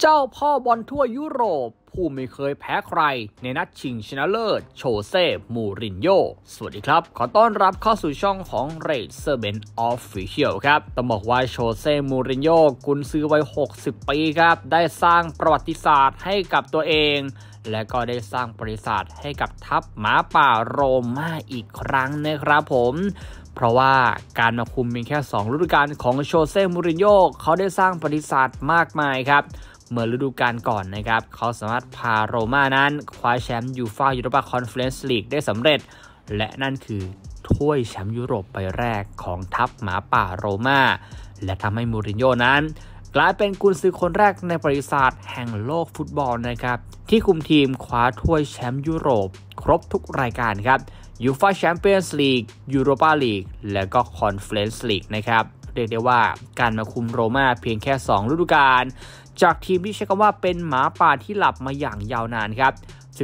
เจ้าพ่อบอลทั่วยุโรปผู้ไม่เคยแพ้ใครในนัดชิงชนะเลิศโชเซ่ มูรินโญ่สวัสดีครับขอต้อนรับเข้าสู่ช่องของ Razorben Official ครับต้องบอกว่าโชเซ่ มูรินโญ่กุนซือวัย60 ปีครับได้สร้างประวัติศาสตร์ให้กับตัวเองและก็ได้สร้างประวัติศาสตร์ให้กับทัพหมาป่าโรม่าอีกครั้งนะครับผมเพราะว่าการมาคุมเพียงแค่2ฤดูกาลของโชเซ่ มูรินโญ่เขาได้สร้างประวัติศาสตร์มากมายครับเมื่อฤดูกาลก่อนนะครับเขาสามารถพาโรม่านั้นคว้าแชมป์ยูฟ่ายูโรปาคอนเฟอเรนซ์ลีกได้สำเร็จและนั่นคือถ้วยแชมป์ยุโรปใบแรกของทัพหมาป่าโรม่าและทำให้มูรินโญ่นั้นกลายเป็นกุนซือคนแรกในประวัติศาสตร์แห่งโลกฟุตบอลนะครับที่คุมทีมคว้าถ้วยแชมป์ยุโรปครบทุกรายการครับยูฟ่าแชมเปี้ยนส์ลีกยูโรปาลีกและก็คอนเฟอเรนซ์ลีกนะครับเรียกได้ว่าการมาคุมโรม่าเพียงแค่2ฤดูกาลจากทีมที่ใช้คำว่าเป็นหมาป่าที่หลับมาอย่างยาวนานครับ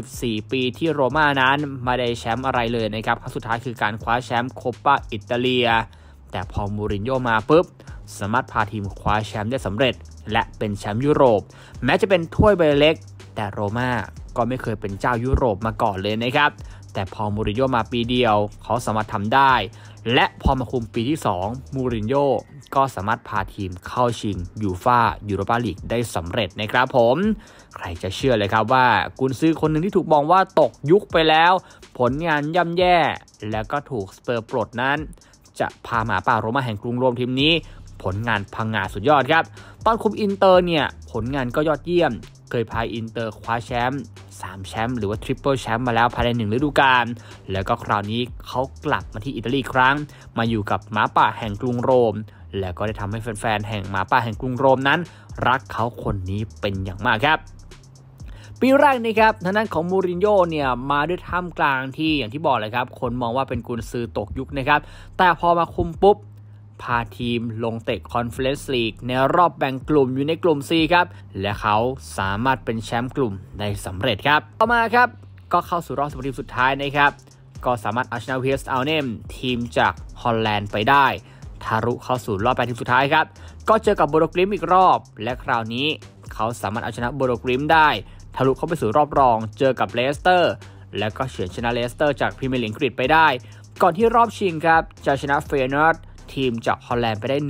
14 ปีที่โรม่านั้นไม่ได้แชมป์อะไรเลยนะครับครั้งสุดท้ายคือการคว้าแชมป์โคปาอิตาเลียแต่พอมูรินโญ่มาปุ๊บสามารถพาทีมคว้าแชมป์ได้สำเร็จและเป็นแชมป์ยุโรปแม้จะเป็นถ้วยใบเล็กแต่โรม่าก็ไม่เคยเป็นเจ้ายุโรปมาก่อนเลยนะครับแต่พอมูรินโญ่มาปีเดียวเขาสามารถทำได้และพอมาคุมปีที่2มูรินโญ่ก็สามารถพาทีมเข้าชิงยูฟ่ายูโรปาลีกได้สำเร็จนะครับผมใครจะเชื่อเลยครับว่ากุนซือคนหนึ่งที่ถูกมองว่าตกยุคไปแล้วผลงานย่ำแย่แล้วก็ถูกสเปอร์ปลดนั้นจะพาหมาป่าโรม่าแห่งกรุงโรมทีมนี้ผลงานพังงาสุดยอดครับตอนคุมอินเตอร์เนี่ยผลงานก็ยอดเยี่ยมเคยพาอินเตอร์คว้าแชมป์3แชมป์หรือว่าทริปเปิลแชมป์มาแล้วภายใน1ฤดูกาลแล้วก็คราวนี้เขากลับมาที่อิตาลีครั้งมาอยู่กับหมาป่าแห่งกรุงโรมแล้วก็ได้ทำให้แฟนๆแห่งหมาป่าแห่งกรุงโรมนั้นรักเขาคนนี้เป็นอย่างมากครับปีแรกนี้ครับทางด้านของมูรินโญ่เนี่ยมาด้วยท่ามกลางที่อย่างที่บอกเลยครับคนมองว่าเป็นกุนซือตกยุคนะครับแต่พอมาคุมปุ๊บพาทีมลงเตะคอนเฟอเรนซ์ลีกในรอบแบ่งกลุ่มอยู่ในกลุ่ม C ครับและเขาสามารถเป็นแชมป์กลุ่มได้สำเร็จครับต่อมาครับก็เข้าสู่รอบ16ทีมสุดท้ายนะครับก็สามารถเอาชนะเวสต์อัลเนมทีมจากฮอลแลนด์ไปได้ทะลุเข้าสู่รอบ8ทีมสุดท้ายครับก็เจอกับโบโดกลิมอีกรอบและคราวนี้เขาสามารถเอาชนะโบโดกลิมได้ทะลุเข้าไปสู่รอบรองเจอกับเลสเตอร์และก็เฉือนชนะเลสเตอร์จากพรีเมียร์ลีกอังกฤษไปได้ก่อนที่รอบชิงครับจะชนะเฟยนอร์ดทีมจากฮอลแลนด์ไปได้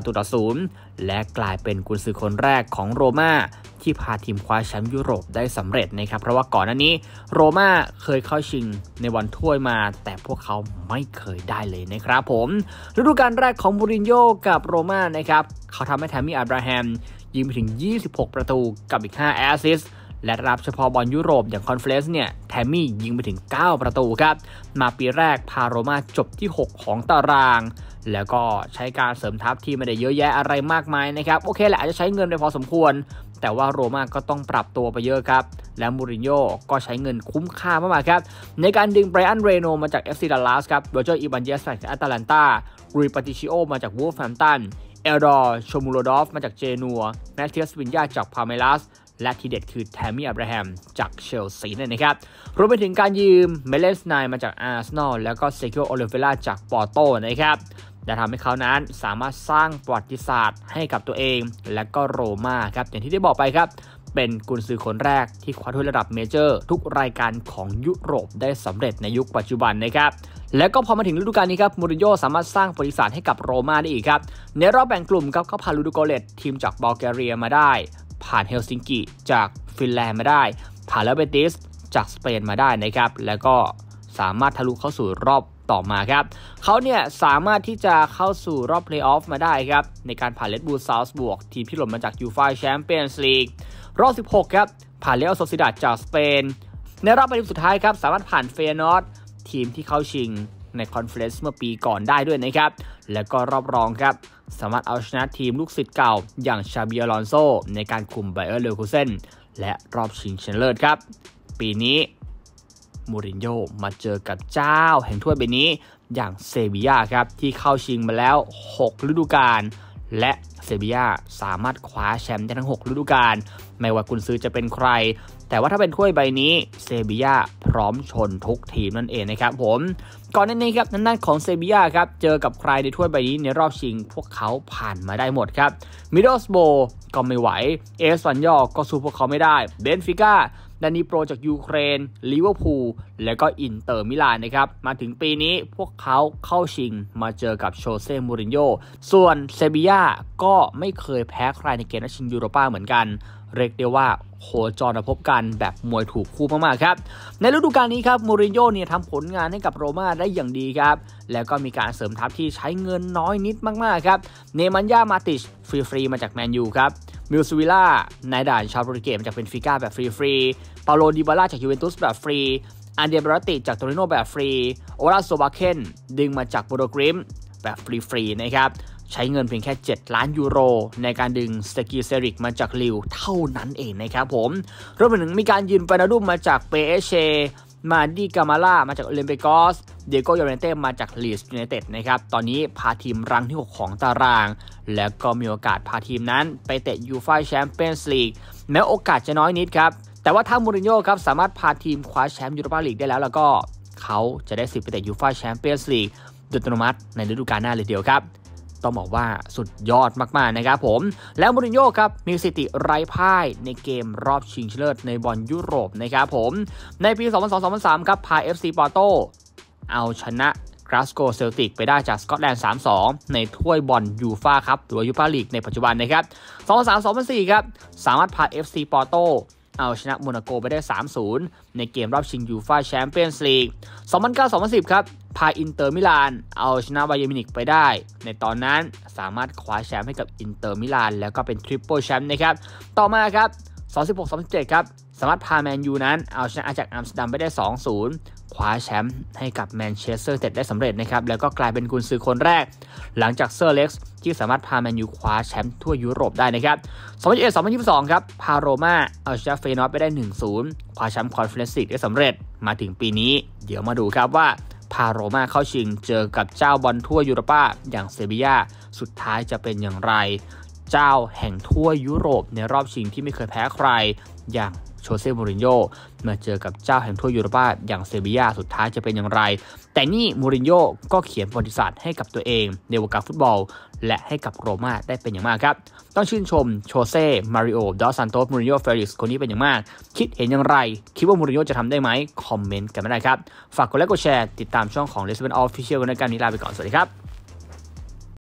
1-0และกลายเป็นกุนซือคนแรกของโรม่าที่พาทีมคว้าแชมป์ยุโรปได้สำเร็จนะครับเพราะว่าก่อนหน้านี้โรม่าเคยเข้าชิงในวันถ้วยมาแต่พวกเขาไม่เคยได้เลยนะครับผมฤดูกาลแรกของมูรินโญ่กับโรม่านะครับเขาทำให้แทมมี่อับราฮัมยิงไปถึง26ประตูกับอีก5แอสซิสต์และรับเฉพาะบอลยุโรปอย่างคอนเฟอเรนซ์เนี่ยแทมมี่ยิงไปถึง9ประตูครับมาปีแรกพาโรม่าจบที่6ของตารางแล้วก็ใช้การเสริมทัพที่ไม่ได้เยอะแยะอะไรมากมายนะครับโอเคแหละอาจจะใช้เงินไปพอสมควรแต่ว่าโรม่าก็ต้องปรับตัวไปเยอะครับและมูรินโญ่ก็ใช้เงินคุ้มค่ามากๆครับในการดึงไบรอันเรโนมาจาก FC ดัลลัสครับโรเจอร์อีบันเยสจากแอตแลนตารุยปาติชิโอมาจากวูลแฟมป์ตันเอลดอร์โชมูโรดอฟมาจากเจนัวแมทเทียสวินยาจากพาเมลัสและทีเด็ดคือแทมมี่อับราฮัมจากเชลซีนั่นนะครับรวมไปถึงการยืมเมเลนสไนมาจากอาร์เซนอลแล้วก็เซคิโอโอลิเวล่าจากปอร์โตนะครับและทำให้เขานั้นสามารถสร้างประวัติศาสตร์ให้กับตัวเองและก็โรม่าครับอย่างที่ได้บอกไปครับเป็นกุนซือคนแรกที่คว้าถ้วยระดับเมเจอร์ทุกรายการของยุโรปได้สำเร็จในยุคปัจจุบันนะครับและก็พอมาถึงฤดูกาลนี้ครับมูรินโญ่สามารถสร้างประวัติศาสตร์ให้กับโรม่าได้อีกครับในรอบแบ่งกลุ่มครับเขาพาลูโดโกเลตทีมจากบัลแกเรียมาได้ผ่านเฮลซิงกิจากฟินแลนด์มาได้ผ่านเลเบติสจากสเปนมาได้นะครับแล้วก็สามารถทะลุเข้าสู่รอบต่อมาครับเขาเนี่ยสามารถที่จะเข้าสู่รอบเพลย์ออฟมาได้ครับในการผ่านเลดบูลซาวส์บวกทีมที่หล่นมาจากยูฟ่าแชมเปี้ยนส์ลีกรอบ16ครับผ่านเรอัลโซซิดาดจากสเปนในรอบ8ทีมสุดท้ายครับสามารถผ่านเฟยนอร์ดทีมที่เข้าชิงในคอนเฟอเรนซ์เมื่อปีก่อนได้ด้วยนะครับแล้วก็รอบรองครับสามารถเอาชนะทีมลูกศิษย์เก่าอย่างชาบีอลอนโซในการคุมไบเออร์เลเวอร์คูเซนและรอบชิงชนะเลิศครับปีนี้มูรินโญ่มาเจอกับเจ้าแห่งถ้วยใบนี้อย่างเซบีย่าครับที่เข้าชิงมาแล้ว6ฤดูกาลและเซบีย่าสามารถคว้าแชมป์ได้ทั้ง6ฤดูกาลไม่ว่ากุนซือจะเป็นใครแต่ว่าถ้าเป็นถ้วยใบนี้เซบีย่าพร้อมชนทุกทีมนั่นเองนะครับผมก่อนหน้านี้ครับนั่นของเซบีย่าครับเจอกับใครในถ้วยใบนี้ในรอบชิงพวกเขาผ่านมาได้หมดครับมิดเดิลสโบว์ก็ไม่ไหวเอสปันยอลก็สู้พวกเขาไม่ได้เบนฟิก้าดานิโปรจากยูเครนลิเวอร์พูลและก็อินเตอร์มิลานนะครับมาถึงปีนี้พวกเขาเข้าชิงมาเจอกับโชเซ่มูรินโญ่ส่วนเซบีย่าก็ไม่เคยแพ้ใครในเกมนัดชิงยูโรป้าเหมือนกันเรียกได้ว่าโคจรมาพบกันแบบมวยถูกคู่มากๆครับในฤดูกาลนี้ครับมูรินโญ่เนี่ยทำผลงานให้กับโรม่าได้อย่างดีครับแล้วก็มีการเสริมทัพที่ใช้เงินน้อยนิดมากๆครับเนมันญ่ามาติชฟรีมาจากแมนยูครับมิลซูวิล่านายด่านชาวโปรตุเกสมาจากเบนฟิก้าแบบฟรีเปาโลดิบาล่าจากยูเวนตุสแบบฟรีอันเดเบรติจากโตริโนแบบฟรีโอลาโซบาเคนดึงมาจากโบโดกริมแบบฟรีนะครับใช้เงินเพียงแค่7 ล้านยูโรในการดึงสกีเซริกมาจากลิวเท่านั้นเองนะครับผมรวมไปถึงมีการยืนฟานาดุมมาจากเปเชมาดีกามาล่ามาจากโอลิมปิกอสเดโกโยเรนเต้มาจากลีสยูไนเต็ดนะครับตอนนี้พาทีมรังที่6ของตารางแล้วก็มีโอกาสพาทีมนั้นไปเตะยูฟ่าแชมเปี้ยนส์ลีกแม้โอกาสจะน้อยนิดครับแต่ว่าถ้ามูรินโญ่ครับสามารถพาทีมคว้าแชมป์ยูโรปาลีกได้แล้วก็เขาจะได้สิทธิ์ไปเตะยูฟ่าแชมเปี้ยนส์ลีกโดยอัตโนมัติในฤดูกาลหน้าเลยเดียวครับต้องบอกว่าสุดยอดมากๆนะครับผมแล้วมูรินโญ่ครับมีสถิติไร้พ่ายในเกมรอบชิงชนะเลิศในบอลยุโรปนะครับผมในปี 2002-2003 ครับพา FC ปอร์โตเอาชนะกราสโกเซลติกไปได้จากสกอตแลนด์ 3-2 ในถ้วยบอลยูฟ่าครับหรือยูฟ่าลีกในปัจจุบันนะครับ 2003-2004 ครับสามารถพา FC ปอร์โตเอาชนะโมนาโกไปได้ 3-0 ในเกมรอบชิงยูฟ่าแชมเปี้ยนส์ลีก 2009-2010 ครับพาอินเตอร์มิลานเอาชนะไบเยิร์นมิวนิกไปได้ในตอนนั้นสามารถคว้าแชมป์ให้กับอินเตอร์มิลานแล้วก็เป็นทริปเปิลแชมป์นะครับต่อมาครับ 2016-2017 ครับสามารถพาแมนยูนั้นเอาชนะอาจากอัมสเตอร์ดัมไปได้ 2-0 คว้าแชมป์ให้กับแมนเชสเตอร์ยูไนเต็ดได้สำเร็จนะครับแล้วก็กลายเป็นกุนซือคนแรกหลังจากเซอร์เล็กซ์ที่สามารถพาแมนยูคว้าแชมป์ทั่วยุโรปได้นะครับ 2021-2022 ครับพาโรม่าเอาชนะเฟย์นอร์ดไปได้ 1-0 คว้าแชมป์คอนเฟอเรนซ์ลีกได้สำเร็จมาถึงปีนี้เดี๋ยวมาดูครับว่าพาโรม่าเข้าชิงเจอกับเจ้าบอลทั่วยุโรปาอย่างเซบีย่าสุดท้ายจะเป็นอย่างไรเจ้าแห่งทั่วยุโรปในรอบชิงที่ไม่เคยแพ้ใครอย่างโชเซ่มูรินโญ่มาเจอกับเจ้าแห่งทั่วยุโรปาอย่างเซบีย่าสุดท้ายจะเป็นอย่างไรแต่นี่มูรินโญ่ก็เขียนประวัติศาสตร์ให้กับตัวเองในวงการฟุตบอลและให้กับโรม่าได้เป็นอย่างมากครับต้องชื่นชมโชเซ่มาริโอดอสซันโตสมูรินโญ่เฟลิกซ์คนนี้เป็นอย่างมากคิดเห็นอย่างไรคิดว่ามูรินโญ่จะทำได้ไหมคอมเมนต์กันมาได้ครับฝากกดไลค์กดแชร์ติดตามช่องของ Lisbon Official กันในการนี้ลาไปก่อนสวัสดีครับ